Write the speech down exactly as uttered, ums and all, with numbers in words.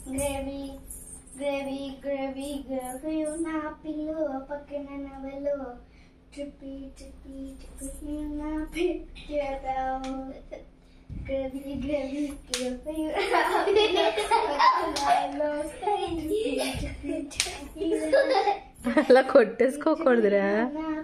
Gravy gravy gravy gravy నా పిల్లు పక్కన నవలు ట్రిప్పి ట్రిప్పి ట్రిప్పి నా పిల్లు గ్రేవీ గ్రేవీ గ్రేవీ అలా కొట్టేసుకోకూడదురా.